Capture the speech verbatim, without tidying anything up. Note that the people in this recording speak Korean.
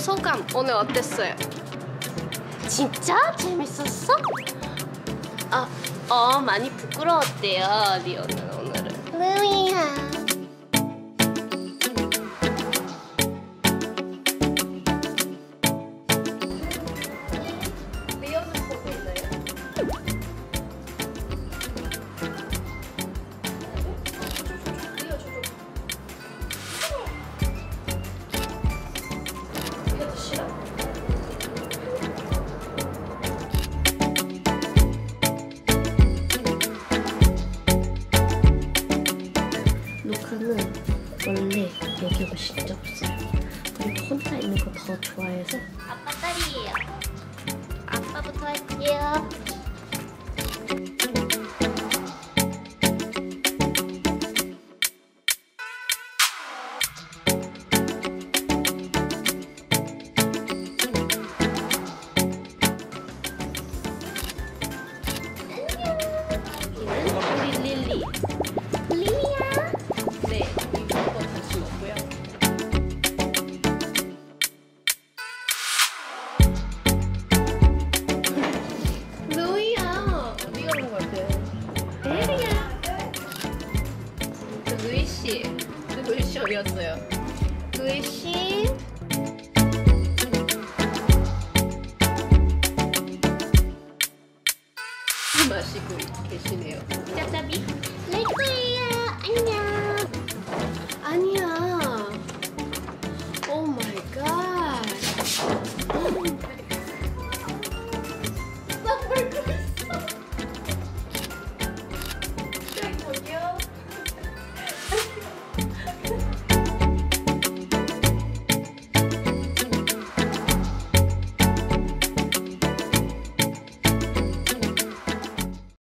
소감 오늘 어땠어요? 진짜 재밌었어? 아, 어 많이 부끄러웠대요 리오는 오늘은. 루이야. 리오는 보고 있나요? 리오 저쪽. 이것도 싫어? 루카는 원래 여기 오고 진짜 없어요. 그리고 혼자 있는 거 더 좋아해서. 아빠 딸이에요. 아빠부터 할게요. 우리 릴리. 릴리야. 네, 이거 같이 먹고요. 루이야. 어디가 오는 것 같아요? 릴리야. 그 루이 씨, 그 루이 씨 어디였어요? 루이 씨. 마시고 계시네요. 짜짜비. 레이크예요. 안녕. 아니야.